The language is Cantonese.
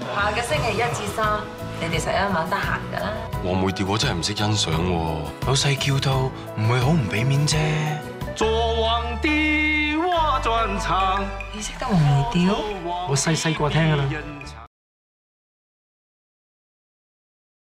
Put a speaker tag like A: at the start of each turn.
A: 下個星期1至3，你哋11晚得閒㗎啦。
B: 黃梅調我真係唔識欣賞喎，老細叫到唔會好唔俾面啫。
C: 昨晚的我專長，
A: 你識得黃梅調？
C: 我細個聽㗎啦。